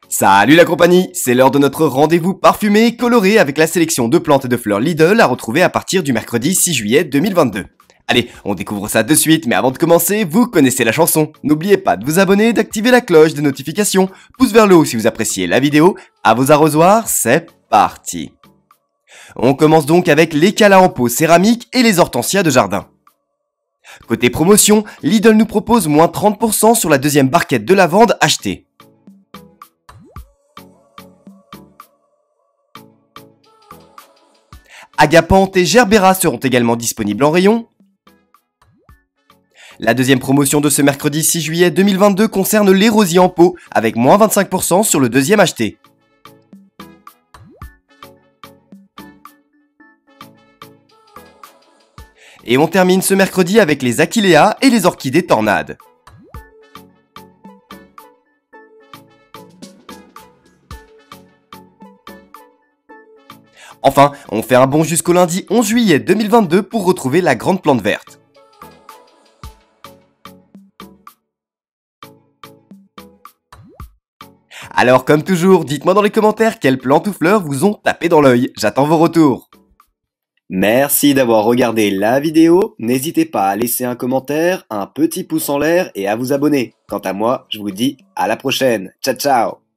Salut la compagnie, c'est l'heure de notre rendez-vous parfumé et coloré avec la sélection de plantes et de fleurs Lidl à retrouver à partir du mercredi 6 juillet 2022. Allez, on découvre ça de suite, mais avant de commencer, vous connaissez la chanson. N'oubliez pas de vous abonner, d'activer la cloche de notification, pouce vers le haut si vous appréciez la vidéo. À vos arrosoirs, c'est parti. On commence donc avec les calas en pot céramique et les hortensias de jardin. Côté promotion, Lidl nous propose moins 30% sur la deuxième barquette de lavande achetée. Agapante et Gerbera seront également disponibles en rayon. La deuxième promotion de ce mercredi 6 juillet 2022 concerne les rosiers en pot, avec moins 25% sur le deuxième acheté. Et on termine ce mercredi avec les achilleas et les orchidées tornades. Enfin, on fait un bond jusqu'au lundi 11 juillet 2022 pour retrouver la grande plante verte. Alors comme toujours, dites-moi dans les commentaires quelles plantes ou fleurs vous ont tapé dans l'œil. J'attends vos retours. Merci d'avoir regardé la vidéo, n'hésitez pas à laisser un commentaire, un petit pouce en l'air et à vous abonner. Quant à moi, je vous dis à la prochaine. Ciao ciao.